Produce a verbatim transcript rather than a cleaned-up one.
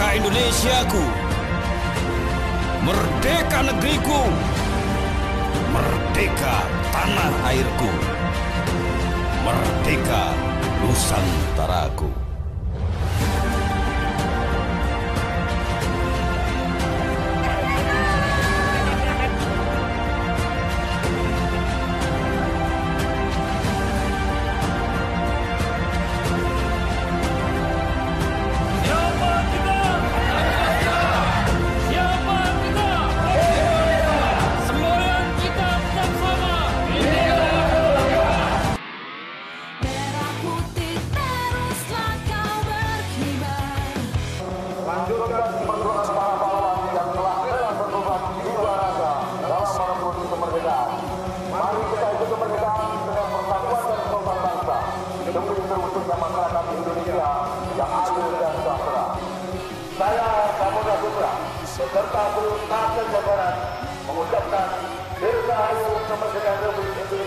Indonesiaku, merdeka negeriku, merdeka tanah airku, merdeka Nusantaraku. Lanjutkan perjuangan para pahlawan yang telah rela berkorban jiwa raga dalam merebut kemerdekaan. Mari kita ikut kemerdekaan dengan persatuan dan kerukunan bangsa demi terwujudnya masyarakat Indonesia yang adil dan sejahtera. Saya Kapolda Putra beserta seluruh staf dan jajaran mengucapkan Dirgahayu Kemerdekaan Republik Indonesia.